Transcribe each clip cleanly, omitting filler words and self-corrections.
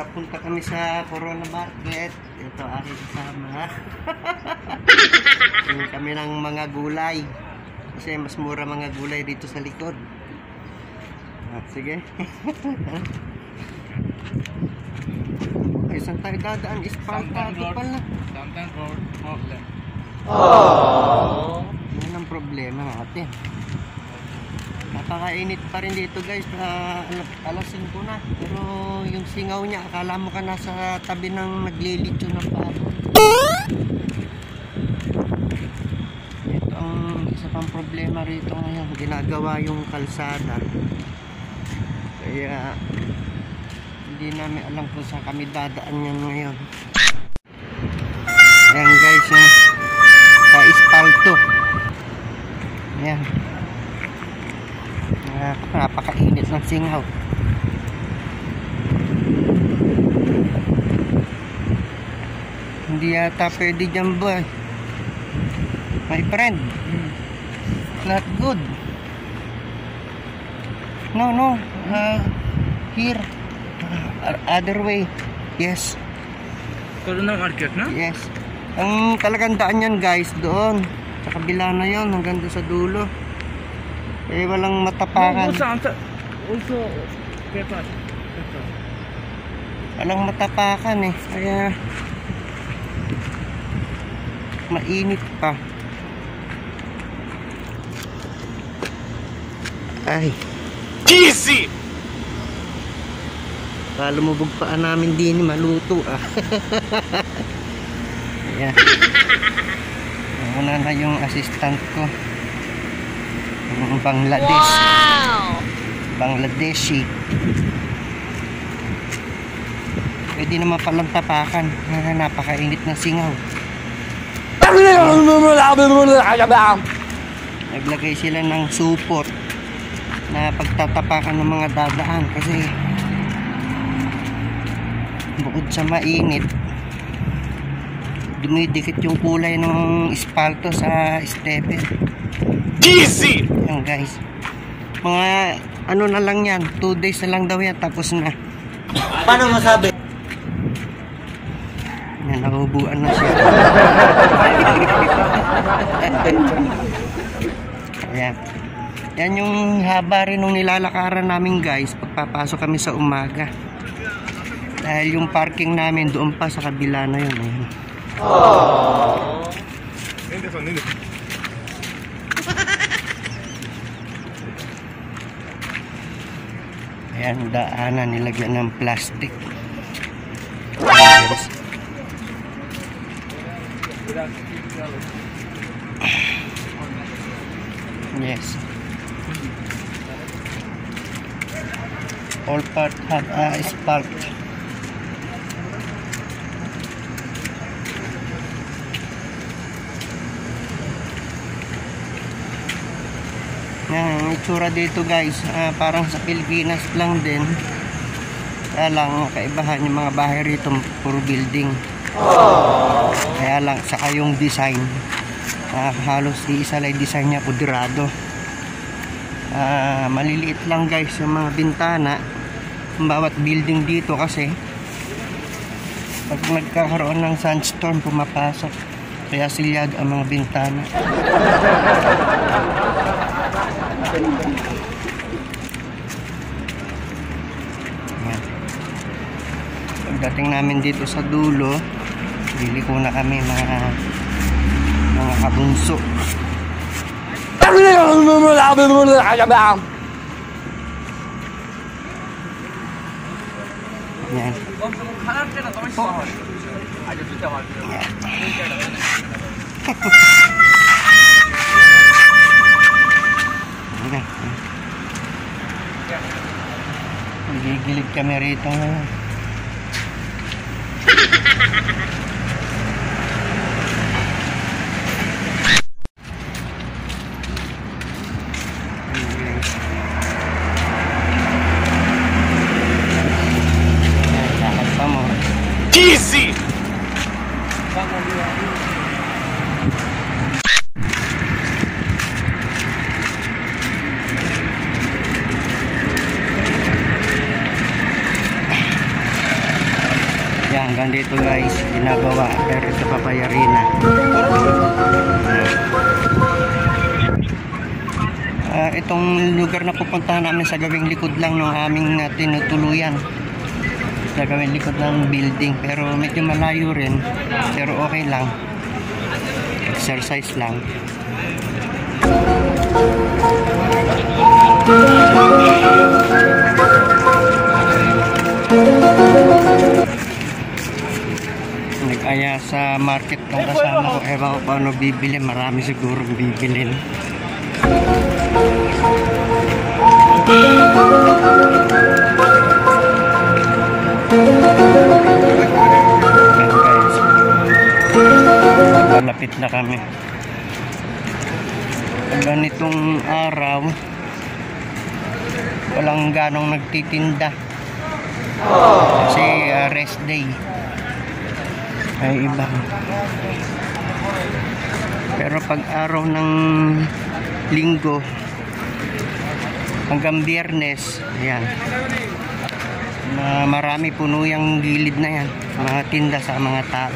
punta kami sa Corona Market. Ito aking kasama. Tingin kami ng mga gulay. Kasi mas mura mga gulay dito sa likod. Sige. Ay, saan tayo dadaan? Espaltado pala. Downtown Road, Auckland. Oh. Yan ang problema natin. Napakainit pa rin dito guys. Alas 5 na. Pero yung singaw niya, akala mo ka nasa tabi ng naglilitsyo ng pabo. Ito ang isa pang problema rito ngayon. Ginagawa yung kalsada. Kaya hindi namin alam kung saan kami dadaan yan ngayon. Ayan guys, sa espalto. Ayan. Napakainit ng singaw. Hindi yata pwede dyan boy. My friend. Not good. No. Here. Other way. Yes. Corona Market, no? Yes. Ang talagang daan yan guys, doon. Sa kabila na yun, hanggang doon sa dulo. Eh, walang matapakan. Also, paper. Walang matapakan eh. Kaya, mainit pa. Ay. Easy! Lumubog paan namin din, maluto ah. Ayan. Muna na yung assistant ko. Yung Bangladesh. Wow! Bangladeshi. Pwede naman palang tapakan. Napakainit na singaw. Naglagay sila ng support na pagtatapakan ng mga dadaan kasi bukod sa mainit, dumidikit yung kulay ng espalto sa stepper. Easy! Yan guys, mga ano na lang yan, 2 days na lang daw yan, tapos na. Paano masabi? Yan, nahubuan na siya. Ayan. Yan yung haba rin nung nilalakaran namin guys pagpapasok kami sa umaga. Dahil yung parking namin doon pa sa kabila na yun. Ayan, daanan nilagyan ng plastic. Yes. All part have asphalt. Yan ang itsura dito guys, parang sa Pilipinas lang din. Kaya lang kaibahan yung mga bahay rito puro building. Kaya lang saka yung design, halos isa lang design niya kudrado. Maliliit lang guys yung mga bintana ng bawat building dito kasi pag nagkakaroon ng sandstorm pumapasok, kaya silyag ang mga bintana. Ayan. Pagdating namin dito sa dulo, bili ko na kami mga kabunso. Ayan. Nagigilid kami rito ngayon. Easy! Hanggang dito guys, ginagawa pero sa Papayarina. Itong lugar na pupuntahan namin sa gawing likod lang ng aming tinutuluyan. Sa gawing likod ng building, pero medyo malayo rin, pero okay lang, exercise lang. Nag-aya sa market ng kasama ko, ewan ko paano bibili, marami siguro bibilin. Malapit na kami. Ganitong araw walang ganong nagtitinda kasi rest day ay iba, pero pag araw ng linggo hanggang Biyernes, ayan, marami puno yung gilid na yan, mga tinda sa mga tao.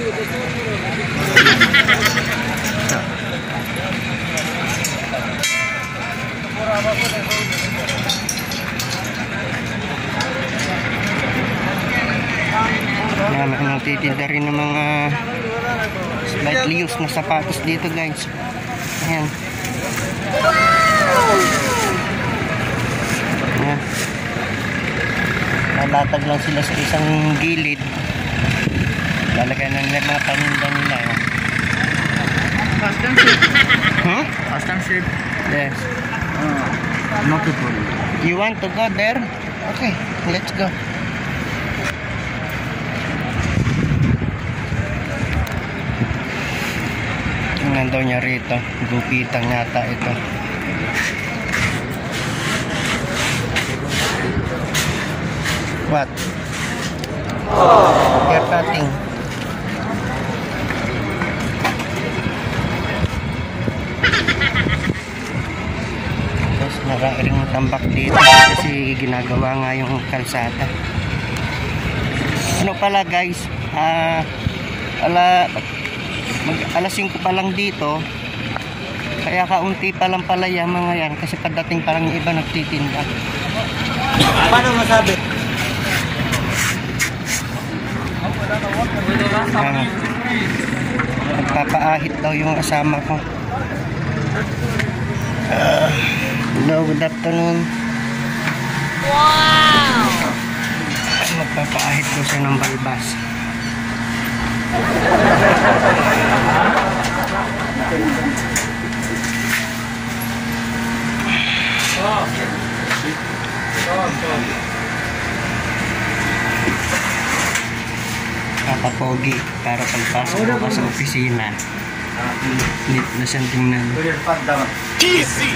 Nagtitinda rin ng mga slightly used na sapatos dito guys. Ayan. Ayan. Nalatag lang sila sa isang gilid. Lalagay na nila mga paninda nila. Fast and cheap. Hmm? Fast and cheap. Yes. Not to problem. You want to go there? Okay, let's go. Tingnan daw niya rito. Gupitan yata ito. What? Hair cutting. Tapos nakaring tambak dito kasi ginagawa nga yung kalsada. Ano pala guys, alas 5 pa lang dito, kaya kaunti pa lang pala yung mga yan kasi pagdating pa lang yung iba nagtitinda. Paano masabi? Nagpapaahit daw yung asama ko. Hello, good afternoon. Wow! Magpapaahit ko siya ng balbas. Kapapogi para pagpasok ko sa opisina. Neat na siyang tingnan. Easy!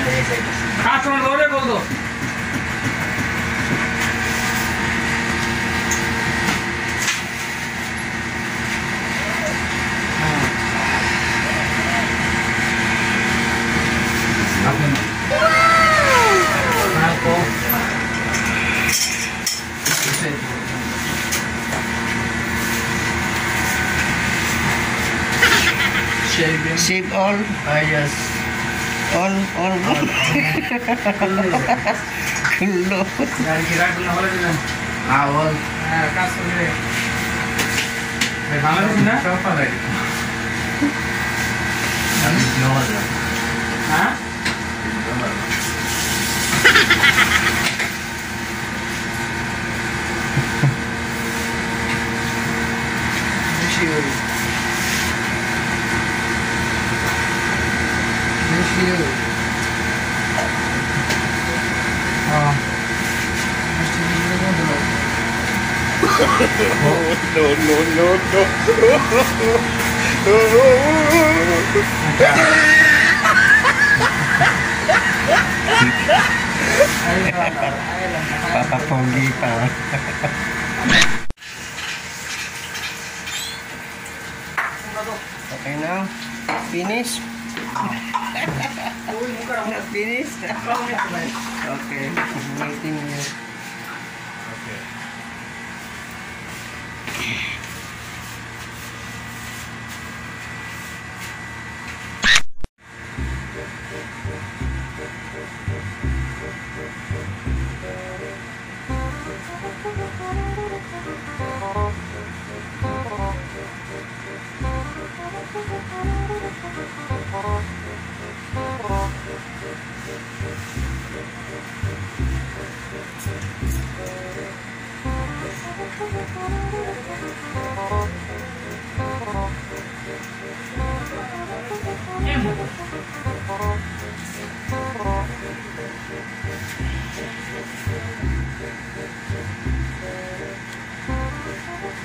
Save all? Yes. All. Kulo. Yan, kira ko na wala din. All. Kaso nila. May hamad din na? Kaya pala ito. Ha? Papapogi pa. Okay na. Finish? Not finish? Okay. Waiting here. Okay.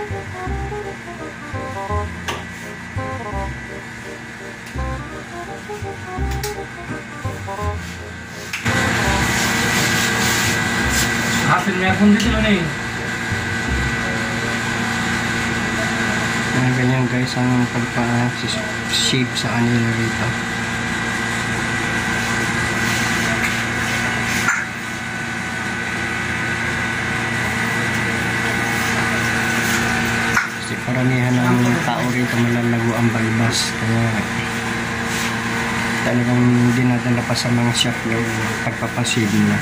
Hasilnya pun dito nih. Ganyan guys ang pagpa-shape sa kanila rito. Kasi karamihan ng mga tao rito malalago ang balbas. Kaya talagang dinadala pa sa mga shop yung pagpapashave nila.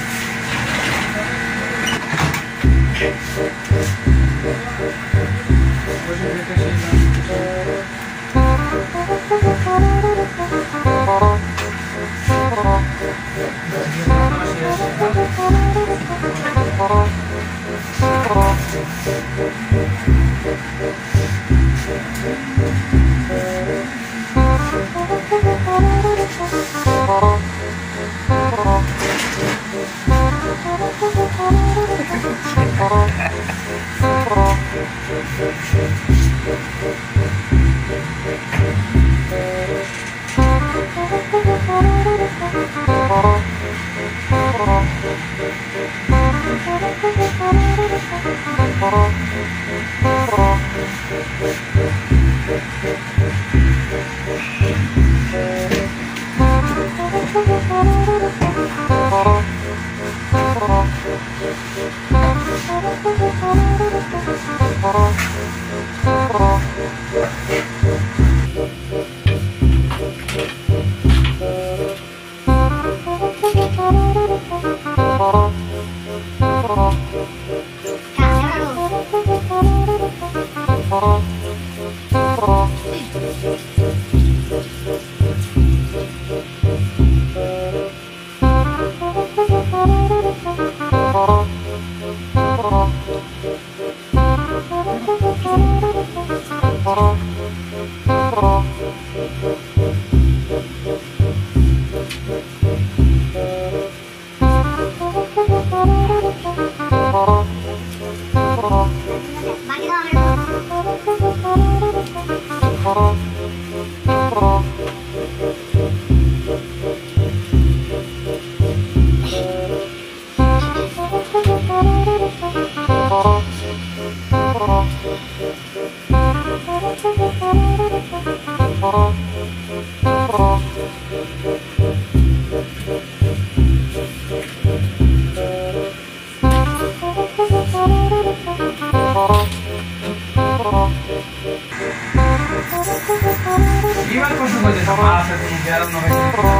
Iwan ko sa mga sa mga sa tinggalan na kayo.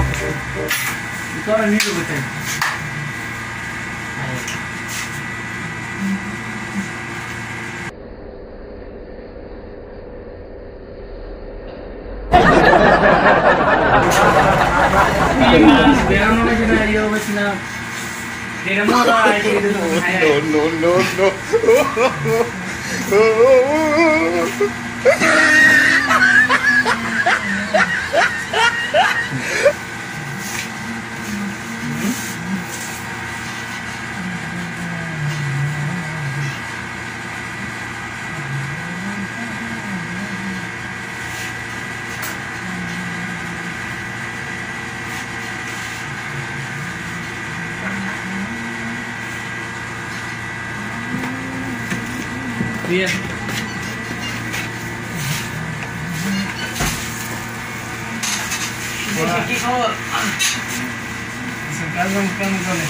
Ito ang nilo betul. Biar naman siya na iyo mas na. Hindi mo ka ay dito no. Bien. Aquí como sacaron canciones.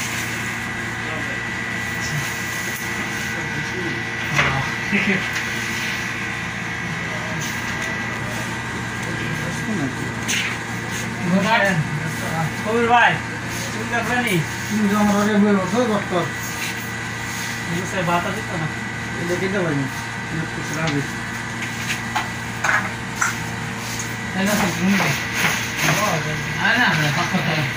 Over bye. Sudah berani. Sudah mereka belum dokter. Ini saya batas itu na. Hindi kita banyak. Hindi selalu. Ano sa sini? Oh, ana, napakot tayo.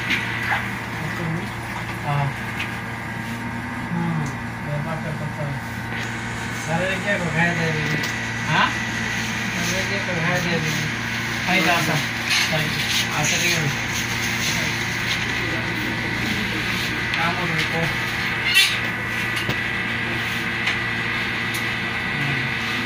Napakot tayo. Sarili ko kaya din. Ha? Sarili ko kaya din. Ay dasa. Ay, asa rin. Kamu dito.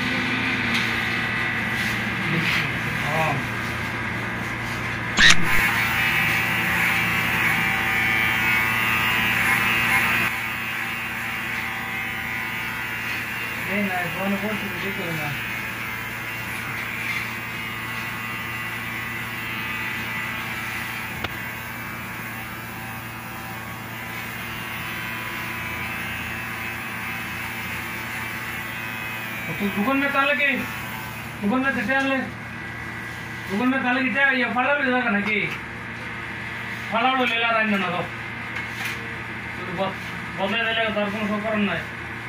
না কোন কোর্স দিতে করে না तो दुकान में ताले के दुकान में ताले क्या ये फला ले लगा ना कि फला लो ले ला रहा है ना तो बदले ले लेगा तार कोनो करन ना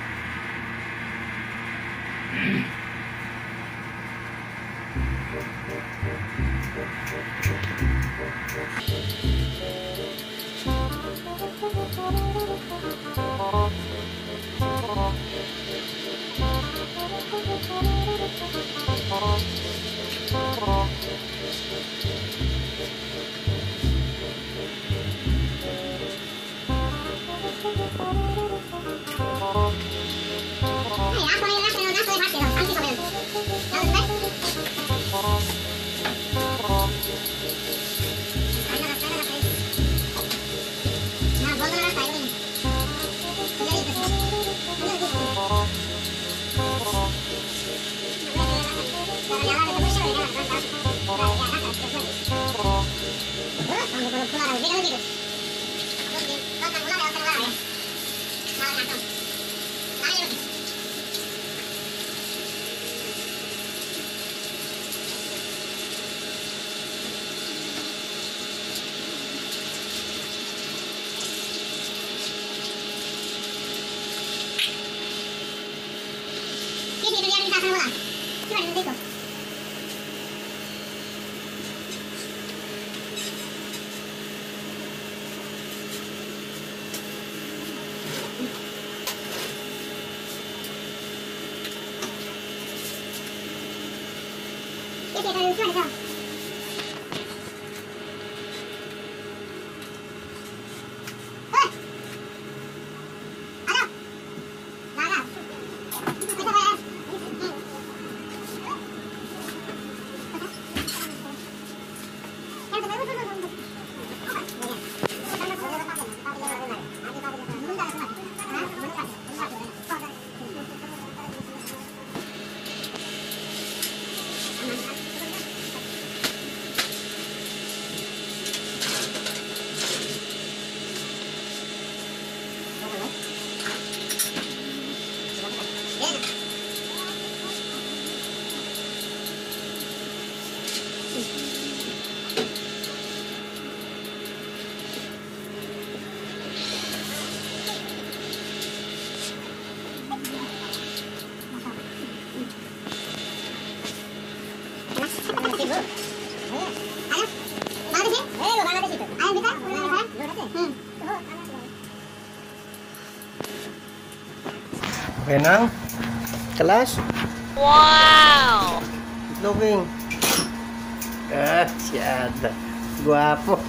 Renang kelas. Wow. Looking. Siada. Guapo.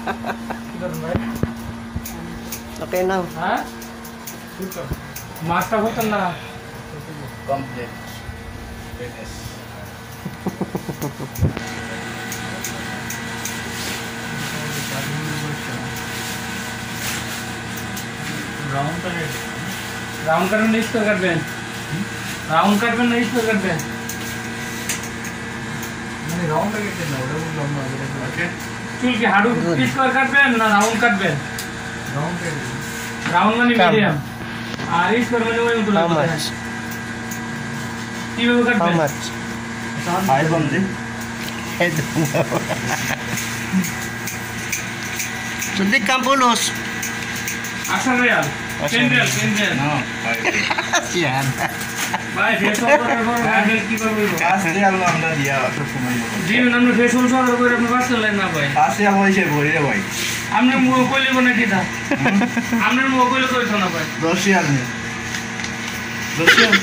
Okay nang. हाँ मास्टर होता ना Complete. Finish. राउंड करने नहीं इसको कर दें राउंड करने नहीं इसको कर दें मैंने राउंड लगे थे ना उधर लंबा ओके चुल के हाडू किस कर दें ना राउंड कर दें राउंड पे राउंड में नहीं Come. मीडियम आरिस कर मैंने वही उधर How much? टीवी में कर How दें much? हाई बंदे I don't know. Sundik Campulos. आसन रियल 10 रियल ना हाई Siada. भाई फेस ऑफ कर हैंडल की कर बोलो काश दे आलो अंडा दिया तो समय जी हमने फेस ऑफ कर कोई अपने पास चल ना भाई काश या वही से बोल रहे भाई हमने मुंह कोई ले बना दिया हमने मुंह कोई ले कोई था ना भाई रशियन में रशियन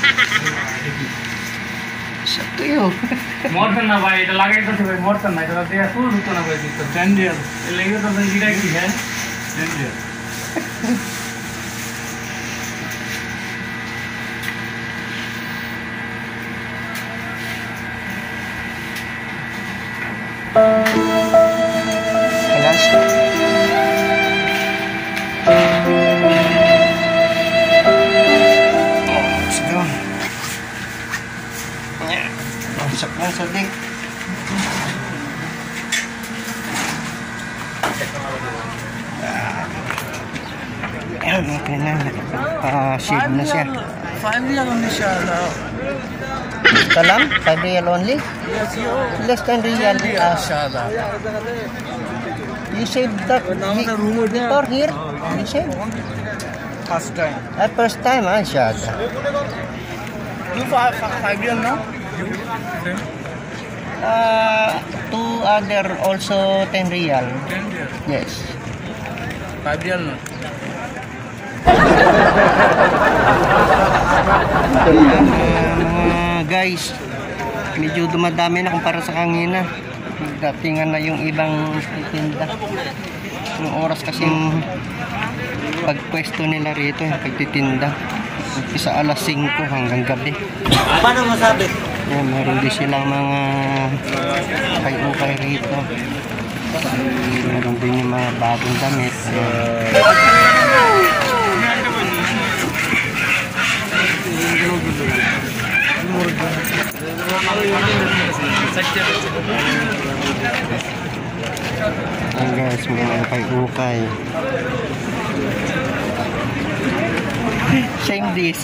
Satu yun. मोर्टन ना भाई इधर लगे तो भाई मोर्टन ना इधर दिया फुल रुको ना भाई तो 10 रियल ये लेंगे तो गिरा की है 10 रियल Kelas. Let's go. naka-shade na siya. 5 real only, inshallah. Ito lang? 5 real only? Yes, you. Less than real. Inshallah. You said that before here? You said? First time. First time, inshallah. You 5 real now? Two other also 10 real. 10 real. Yes. 5 real now. Mga guys, medyo dumadami na kumpara sa kanina. Datingan na yung ibang titinda. Yung oras kasing pagpwesto nila rito, yung pagtitinda. Umpisa alas 5 hanggang gabi. Paano masabi? Yan, meron din silang mga ukay-ukay rito. Meron din yung mga bagong damit. Ayan guys, mga ukay-ukay. Same this.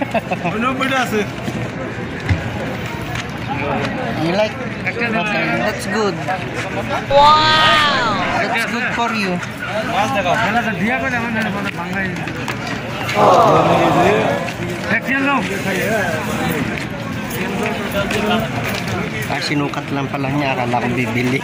You like? Okay, that's good. Wow! That's good for you. Sinukat lang pala niya, akala ko bibili.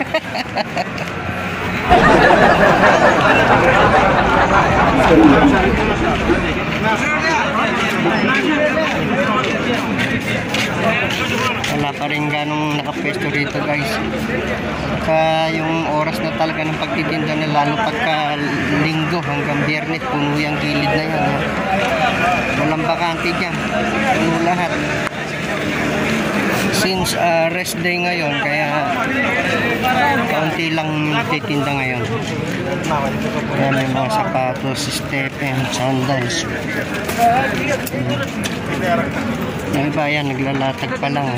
Wala pa rin ganong nakapwesto rito guys. Kaya yung oras na talaga ng pagtitinda na, lalo pagka linggo hanggang biyernes, puno yung gilid na yan. Walang bakante dyan, puno lahat. Since rest day ngayon, kaya kaunti lang titinda ngayon. Yan, may mga sapatos, stepen, sandals. Yung iba yan, naglalatag pa lang.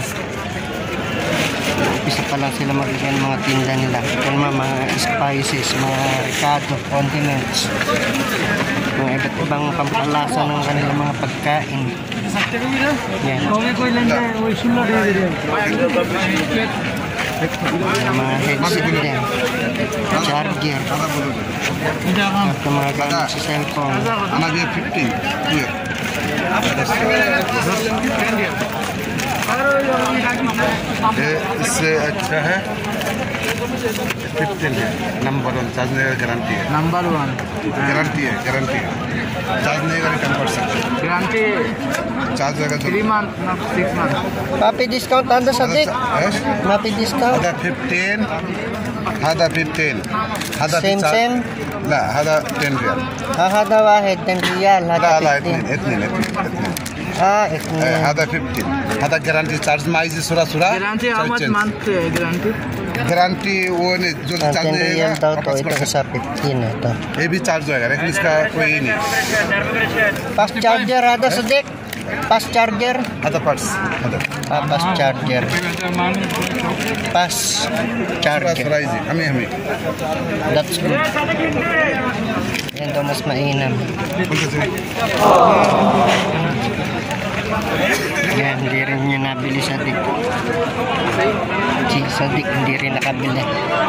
Isa pa lang sila maglagay ng mga tinda nila. Yan mga spices, mga ricado, condiments. Mga iba't ibang pampalasa ng kanilang mga pagkain. Yan. Mga headset din. Charger. At mga gamit sa cellphone. Another 15 here. इससे अच्छा है 15 है number 1 charge नहीं guarantee है Number 1. Guarantee है charge नहीं करेगा 10% Guarantee charge होगा 3 months, not 6 months. Papi discount anda sa dik? Papi discount? هذا 15 هذا 15 هذا Same. لا هذا 10 ريال Hada wahid 10 riyal. لا Hada لا 15. اثنين Ethnic. هذا 15 هذا गारंटी चार्ज माइज सुरा Guarantee how much month guarantee? Guarantee वो नहीं जो चार्ज 10 नहीं riyal daw to. Ito 50% sa 15 ito. ये भी चार्ज होएगा लेकिन इसका कोई नहीं Fast charger ada sa dik? Fast charger? هذا purse هذا Fast charger. Fast charger. Price हमें That's good. Yan daw mas mainam. Yan, hindi rin niya nabili sa dik. Sa dik, hindi rin nakabili.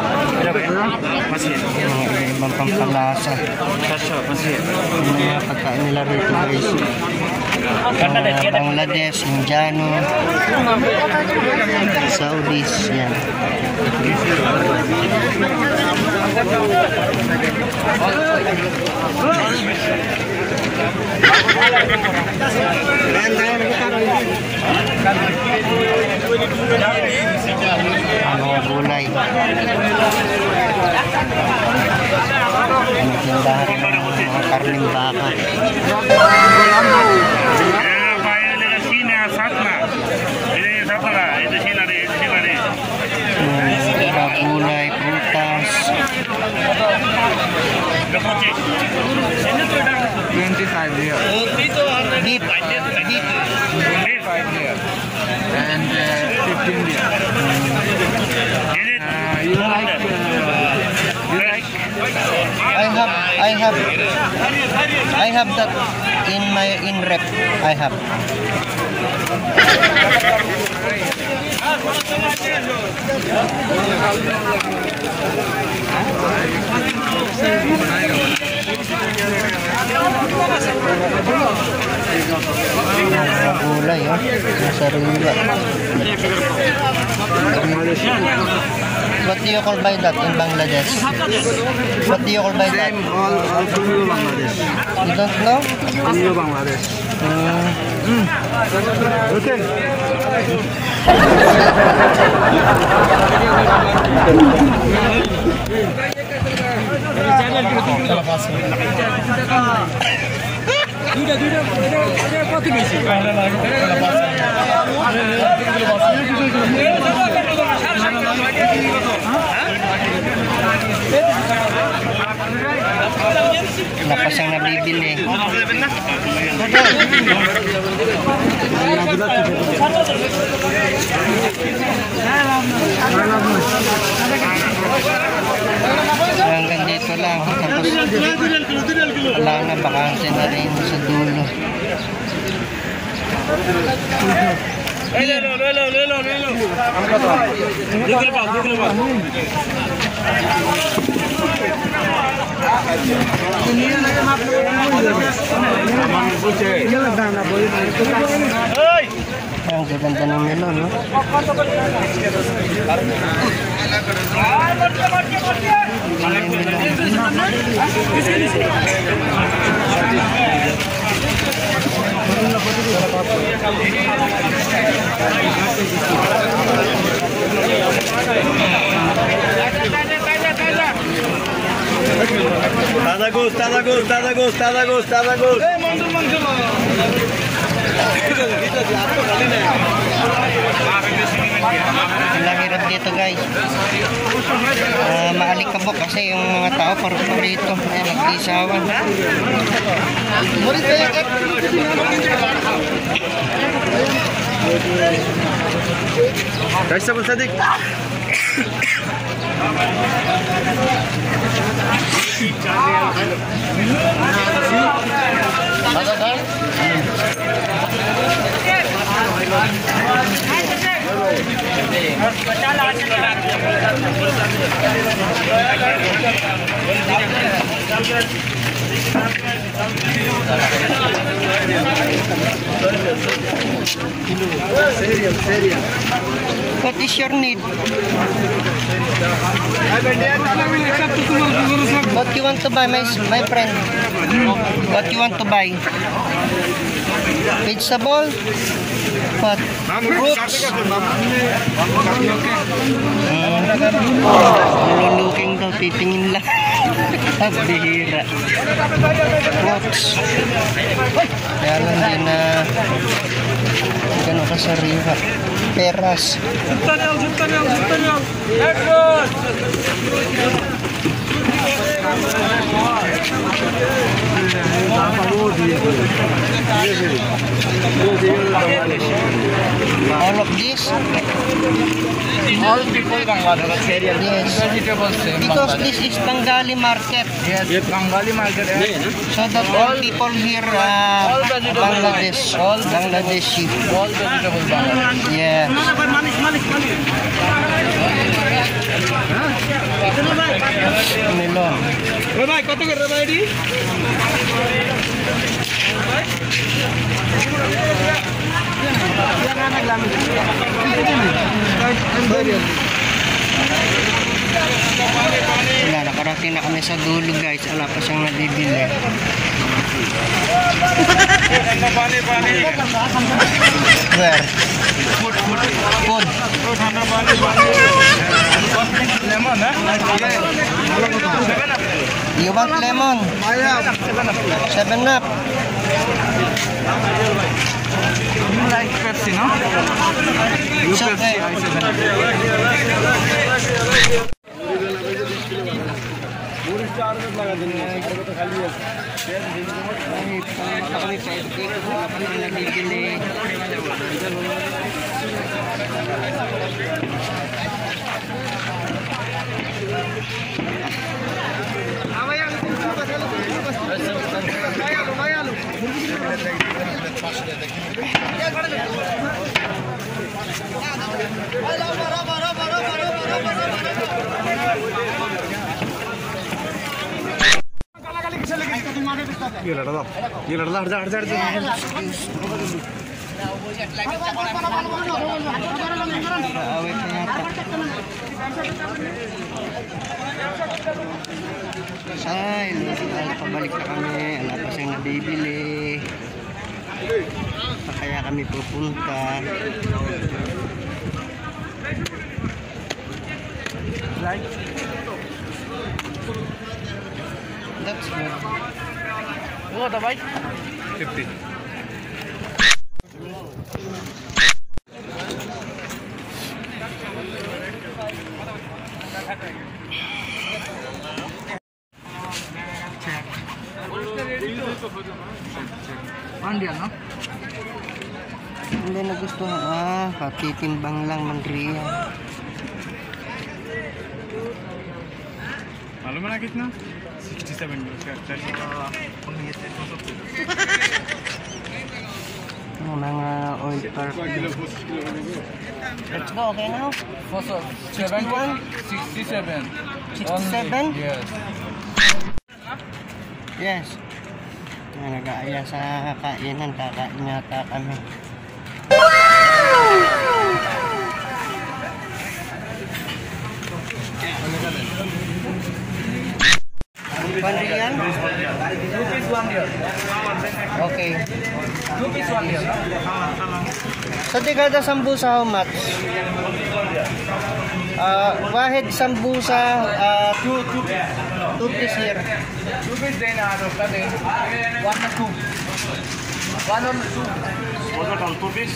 Yung ibang pampalasa. Yung mga pagkain nila rito guys. Bangladesh, Indiano, Saudis, yan. Mga gulay. Tindahan rin ng mga karning baka. Mga gulay, prutas. 25 here. Beef. 5 here. And 15 here. You like? I I have that in rep. I have. Gulay, oh. Sariwa. What do you call by that in Bangladesh? What do you call by that? All from you, Bangladesh. You don't know? From you, Bangladesh. Okay. Lapas ang nabibili. Hanggang dito lang. Tapos wala na, bakante na rin sa dulo. Ang gaganda ng melon, no? Taza goose. Ang hirap dito, guys. Maalikabok kasi yung mga tao parito. Ayan, nag-isawan. Guys, sama Sadik. What is your need? What you want to buy, my friend? What you want to buy? Vegetable? What? Fruits? Luluking daw, titingin lang. Bihira. Fruits. Kaya lang din na gano'n kasariwa. Peras. All of this? All people Bangladesh area. Yes. Vegetables Because this is Bengali market. Yes, Bengali market. So that all people here Bangladesh. All Bangladeshi. All vegetables Bangladesh. Yeah. Melon. Rabai, কত করে রাবাই দি? Wala, nakarating na kami sa dulo, guys. Wala pa siyang nabibili. Where? Food. Lemon, ha? You want lemon? 7 Up. You like Pepsi, no? It's okay. ये लड़ हट जा Awit na yata. Ay, pabalik na kami. Wala pa siyang nabibili. Pa kaya kami pupunta. That's good. What the bike? 50. Pandian, no? Hindi nagustuhan. Patitimbang lang Mandria. मालूम है ना कितना 67 Mga oil perfume. Let's go, okay now? Also, 61? 67. 67? Yes. Yes. Nag-aaya sa kainan. Kakain yata kami. Pandirian? Rupees 1 year. Okay. Rupees 1 year. So, tigada sambusa how much? Wahid sambusa, 2 piece here. Rupees then are then 1 or 2. 1 or 2. Was it on 2 piece?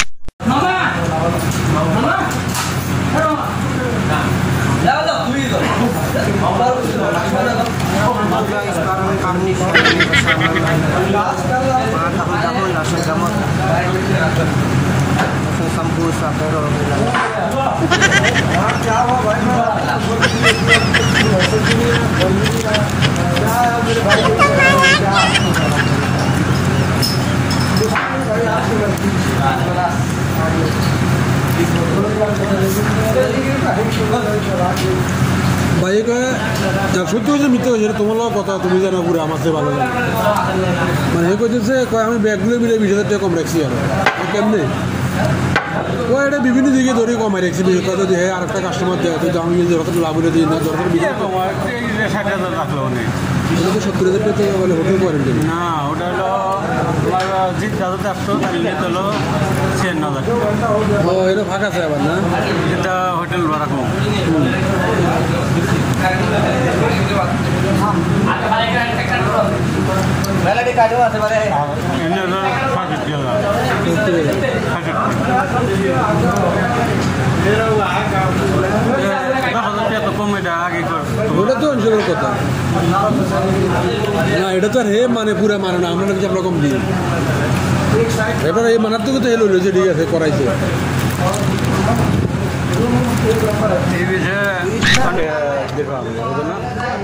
Guys, parang karnis kasama mga dahon-dahon, lasang gamot. Lasang sambusa, pero ভাই সত্যি হচ্ছে মিথ্যে হয়েছে তোমার কথা তুমি জানো পুরো আমার চেয়ে ভালো লাগে মানে এ কইতেছে কয় আমি ব্যাগগুলো মিলে 20,000 টাকা কম রাখছি আর কেমনে ও এটা বিভিন্ন দিকে ধরে কমাই রাখছি কথা দিয়ে আর একটা কাস্টমার দেয় তো আমি যত লাভ হলে দিই না দরকার বিক্রি 60,000 রাখলো নেই এটা তো 70,000 টাকা বলে হোটেল কোয়ারেন্টি না ওটা হলো তোমার জিত যাতে আসতো তাহলে হলো 96,000 ও এটা ফাঁকা আছে আবার না এটা হোটেল ভাড়া কম ওটা তো অঞ্চলের কথা না এটা তো আর হে মানে পুরা মানে না আমরা কিছু রকম দিই এবার এই মানার থেকে তো হেলো যে ঠিক আছে করাইছে এই বিষয়ে দেখলাম না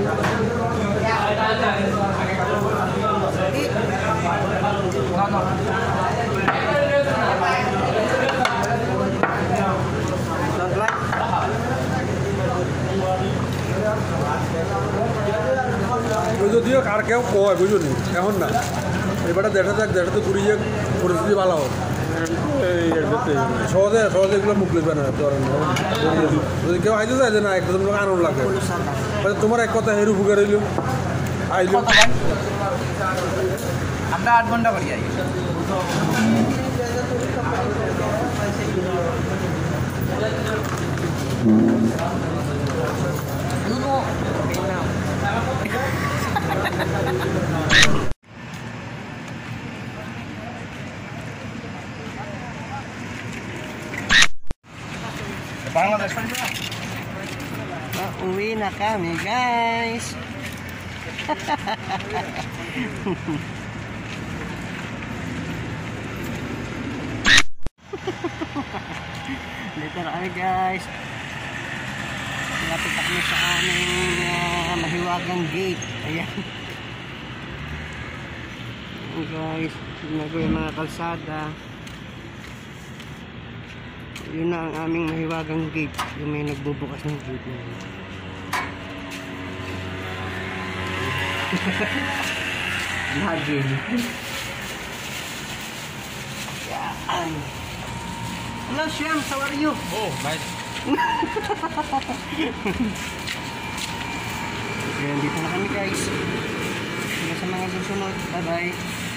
যদিও আর কেউ কয় বুঝুনি এখন না এবারে দেড়টা তো ঘুরিয়ে পরিস্থিতি ভালো হোক সহজে এগুলো মুখ লিখবে না যদি কেউ আইতে চাই যে না একটা তোমার আনন্দ লাগে তোমার এক কথা হেরু ফুকে রইল আইল আমরা 8 ঘন্টা করি যাই Bangladesh pa rin. uwi na kami, guys. Dito na kami, guys. Lapit kami sa aming mahiwagang gate. Ayan. Yan guys, binago yung mga kalsada. Yun na ang aming mahiwagang gate. Yung may nagbubukas ng gate na yun. Lagin. Yan. Hello Shams, how are you? Oh, nice. Ayan, dito na kami guys. Hanggang sa mga susunod. Bye bye.